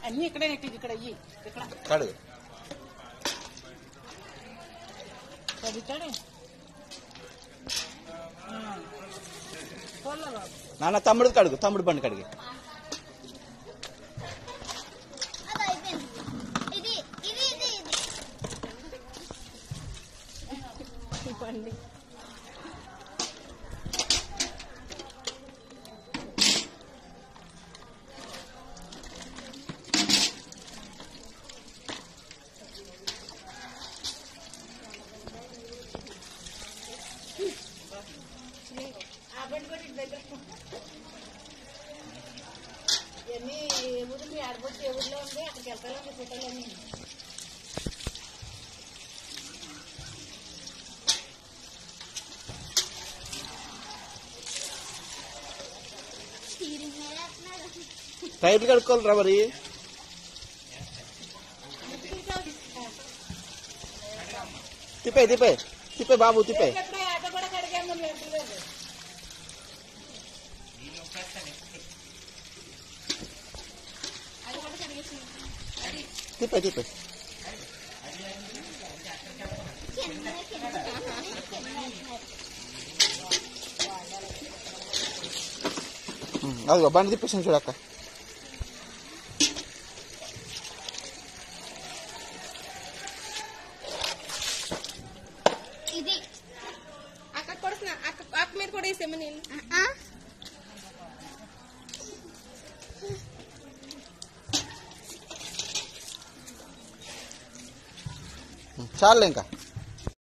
అన్ని ఇక్కడే నెట్టి ఇక్కడ అయ్యి ఇక్కడ కడుగు కడుగుతాడే నాన్న తమ్ముడు కడుగు తమ్ముడు బండి కడిగి బండి ఇవన్నీ ఊరు మీ ఆడబొచ్చి ఏ ఊర్లో ఉంది అక్కడికి వెళ్తారండి ఫోటోలన్నీ టైర్లు కడుక్కోవాలరా మరి తిప్పే తిప్పే తిప్పే బాబు తిప్పే తిప్పే తిప్పే అదిగో బండి తిప్పేసాను చూడక్క ఇది అక్క కొడుతున్నా అక్క మీద కూడా వేసేమో నేను చాలు ఇంకా